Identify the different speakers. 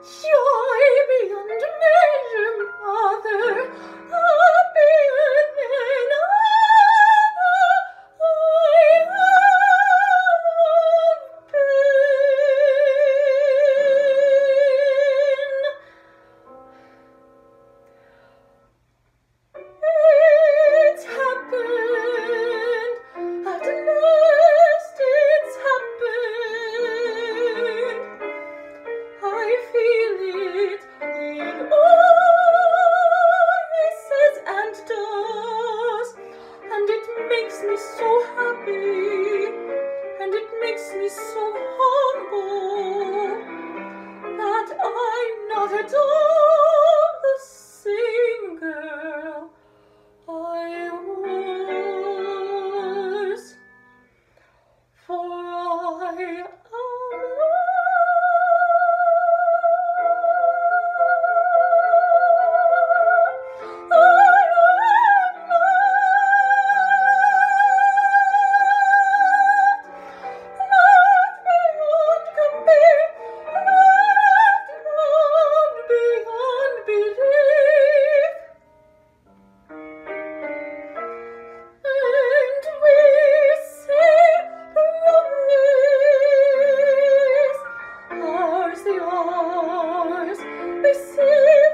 Speaker 1: Joy beyond measure, Mother, happier than ever I have been. It's happened, at last it's happened. I feel it in all races and does, and it makes me so happy, and it makes me so humble, that I'm not at all the same girl I was, for I am ours, they say